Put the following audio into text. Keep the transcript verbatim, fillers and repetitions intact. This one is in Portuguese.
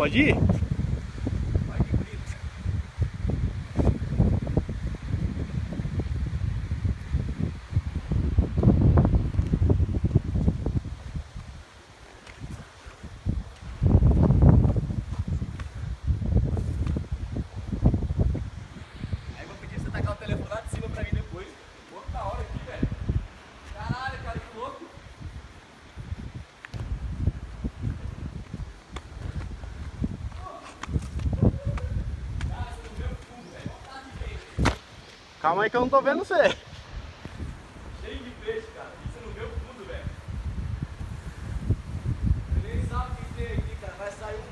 Pode ir? Vai que bonito. Aí vou pedir pra você tacar o telefone lá de cima pra mim depois. Pô, da hora aqui, velho. Caralho, cara, que louco. Calma aí que eu não tô vendo você. Cheio de peixe, cara. E você não vê o fundo, velho. Você nem sabe o que tem aqui, cara. Vai sair um